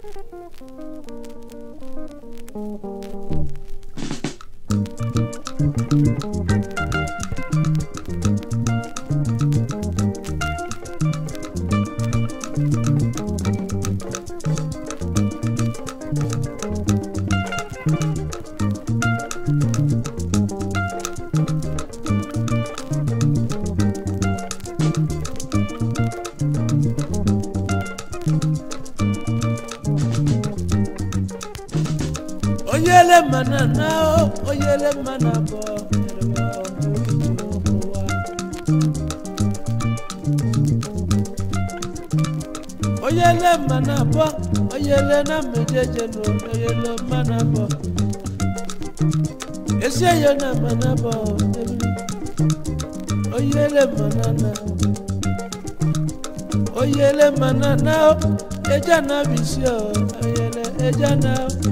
Oyele manana, oyele manabo. Oyele manabo, oyele na mejeje no, oyele manabo. Ese yo na manabo, oyele manana. Oyele manana, ejana bisyo, oyele ejana.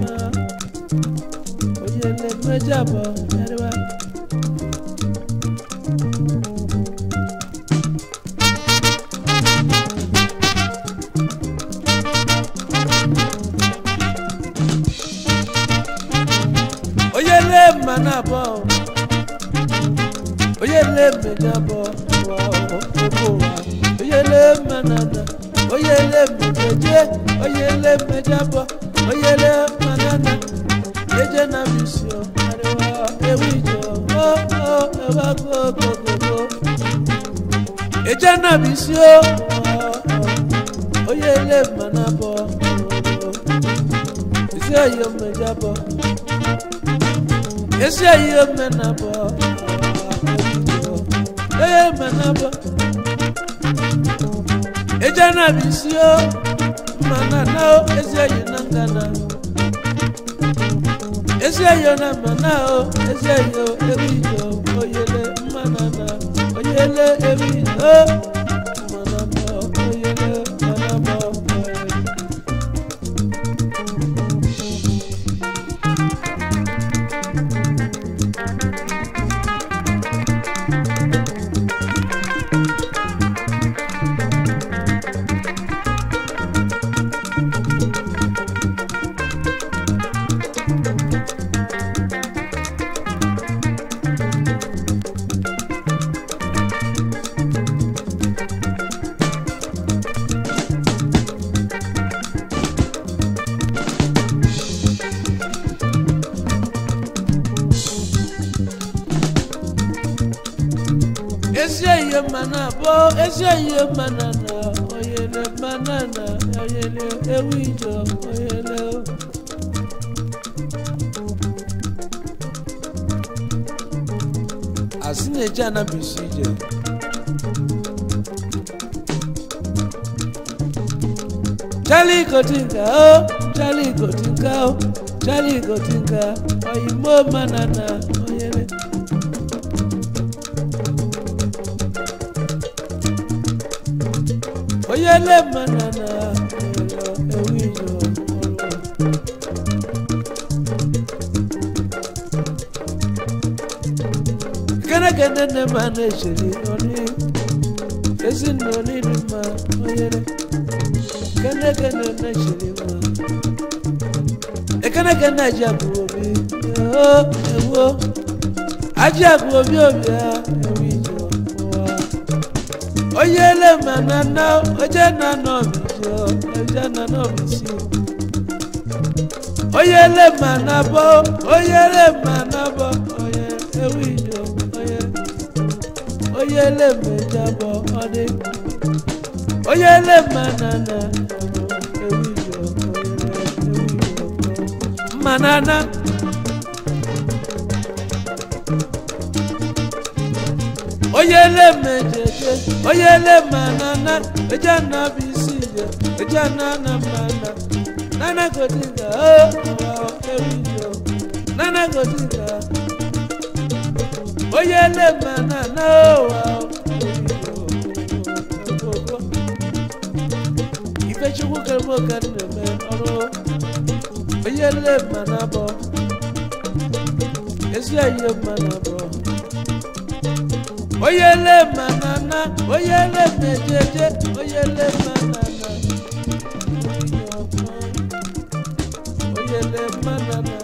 Oyele mejabo, yarwa. Oyele manabo, oyele mejabo, oyele manana, oyele mejeje, oyele mejabo, oyele manana. Eje na bisyo, arewa ewijo, ewa go. Eje na bisyo, oyele manabo, ise yo mejabo, ise yo menabo, oyele manabo. Eje na bisyo, manana, ise yo nangana. Ezeyo na manao, ezeyo ewijo, oyele manana, oyele ewijo, manamo, oyele manamo. Ezeyo manabo, ezeyo manana, oyele manana, oyele ewijo, oyele. Asine jana bisije. Charlie Gotinga, Charlie Gotinga, Charlie Gotinga, oyimo manana, oyele. Oyele manana, ewijo. Kana ne manejeri oni, esi noni nima oyele. Kana ne sheri ma. Kana jabu obi, ewo. Ajabu obi ewijo. Oyele manana, ojana no bijo, ojana no bisi. Oyele manabo, oyele manabo, oyele ewijo, oyele mejabo, ode. Oyele manana, ewijo, manana. Oyele mejeje, oyele manana, ejana bisije, ejana na mana. Nana Gotinga, ewijo, Nana Gotinga. Oyele manana, ewijo. Ife chuku kermo kaneme, oro. Oyele manabo, ezeyo manabo. Oyele manana, oyele mejeje, oyele manana. manana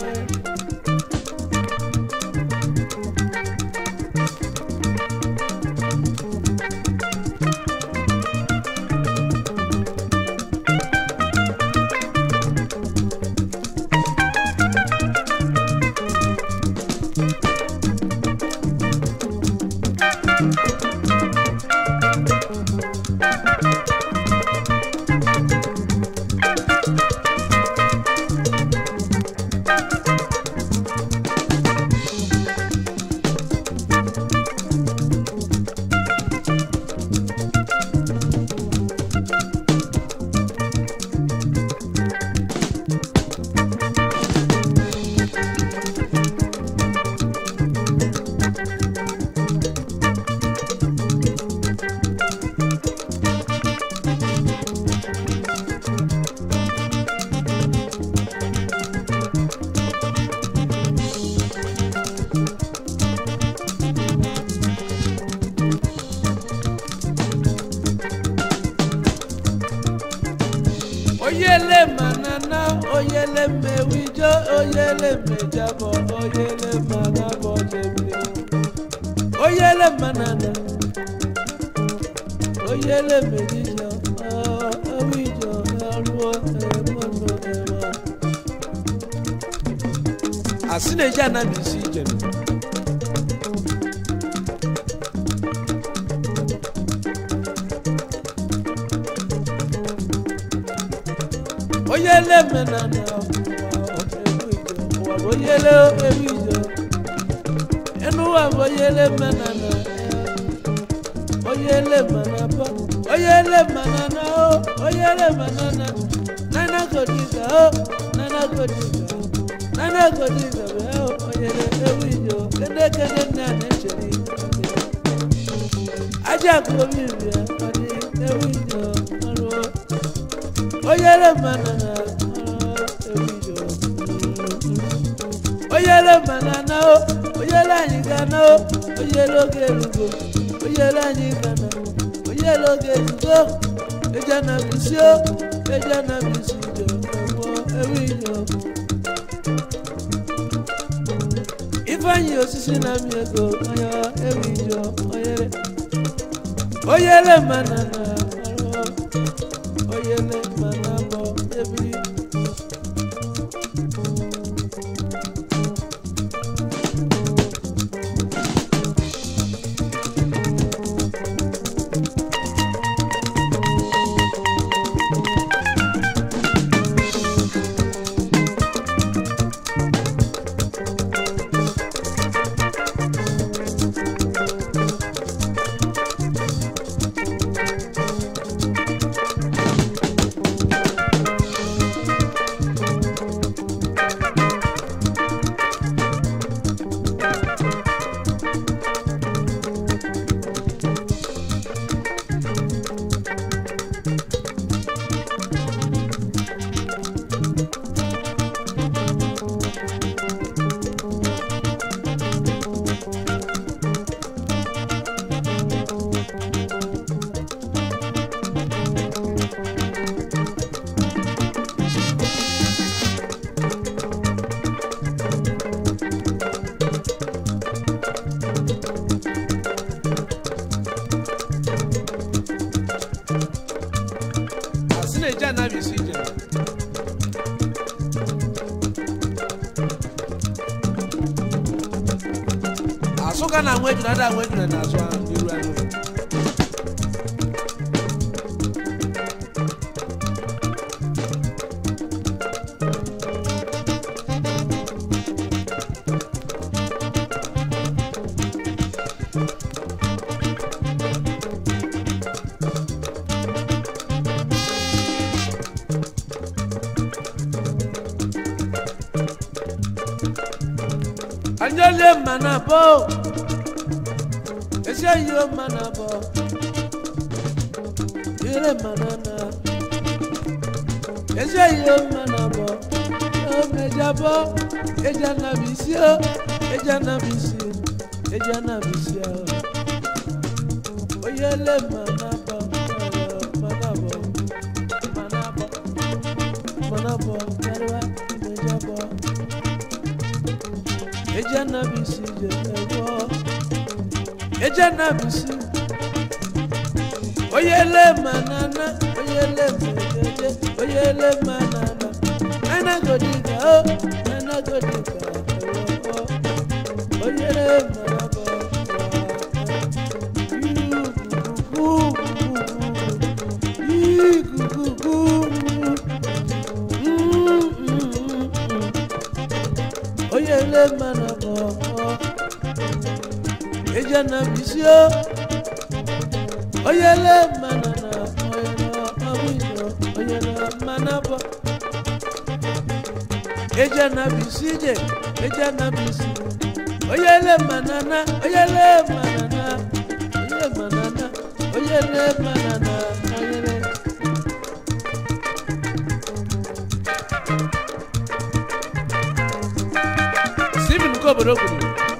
oyele manana oyele mewijo oyele mejabo oyele manabo jebile oyele manana oyele mejijo awijo alwo emono ema asine jana bisi jenu oyele manana oyele ewijo enu wa oyele manana oyele manaba oyele manana oyele manana nana godiga nana godiga nana godiga oyele ewijo kende kende nana cheri aja ko mi bia odi ewijo oyele manana ewijo oyele manana oyele anyigana oyele ogerugo oyele anyigana oyele ogerugo ejana bisio ejana bisijo ewo ewijo ifanyi osisi na miego oyo ewijo oyele manana oyele manabo ebiri jana bisije asuka na nweju na da nweju na azu iru anu anjole manabo ese yo manabo ile manana ese yo manabo o mejabo ejana bisio ejana bisio ejana bisio oyele manabo manabo manabo manabo yarwa mejabo ejana bisi jewo ejana bisi oyele manana oyele mejeje oyele manana nana godiga nana godiga oyele manaba oyele manaba ejana bisio oyele manana oyele abijo oyele manaba ejana bisije ejana bisi oyele manana oyele manana oyele manana oyele manana oyele sibi nuko borokuru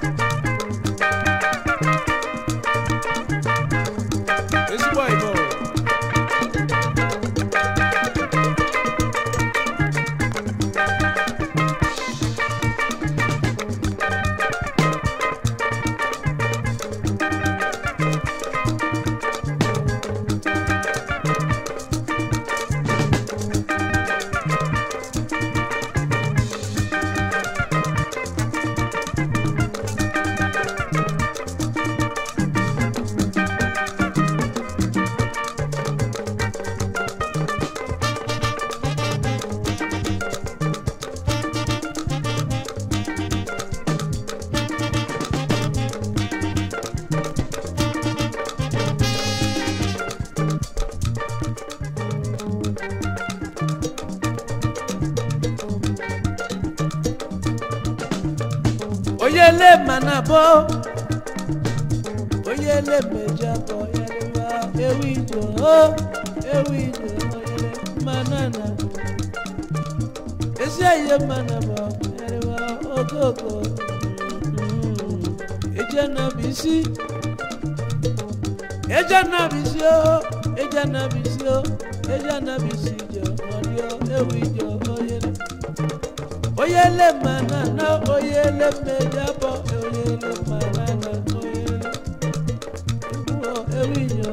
oyele manabo oyele mejabo yelewa ewijo oyele manana esiye manabo yelewa ogogo ejana bisi ejana bisi ejana bisi ejana bisi jo oyo ewijo oyele oyele manana oyele mejabo oyele manana oyele ewiyo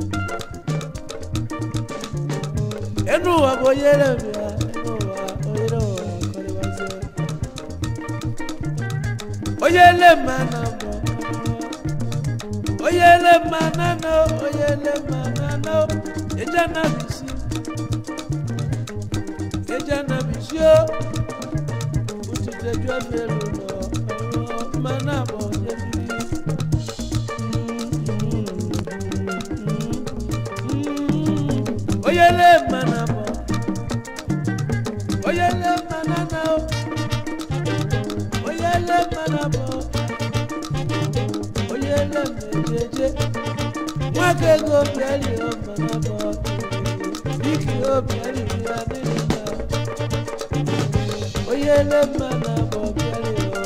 enu wa oyele bia enu wa oyele wa koriwaze oyele manana oyele manana oyele manana ejana bisi Dejo fero lo manabo jebi oyele manabo oyele manana oyele manabo oyele mejeje mwake go biali o manabo biki o biali adina oyele manabo biali o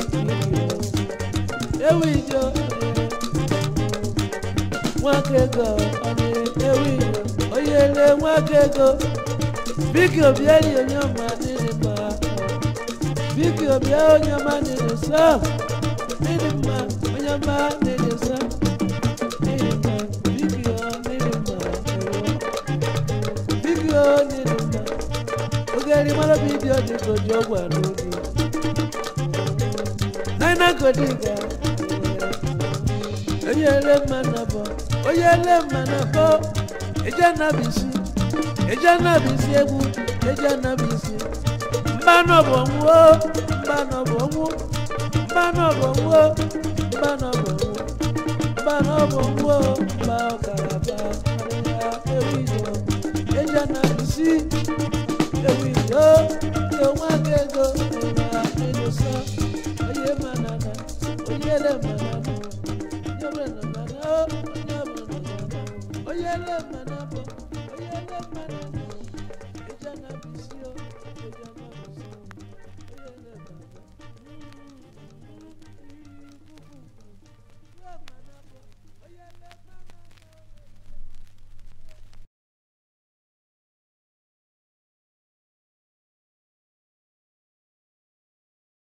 ewijo mwake go oni ewijo oyele mwake go biki o biali o nyama adina biki o biali o nyama adina sa adina o nyama adina sa adina biki o adina biki o adina ogeri mara video di kojo gwa lodi nana godiga oyele manabo ejana bisi egwu ejana bisi mbano bonwo ba okaraba ewijo ejana bisi ewijo yo mwagego ina inosa oye manana oyele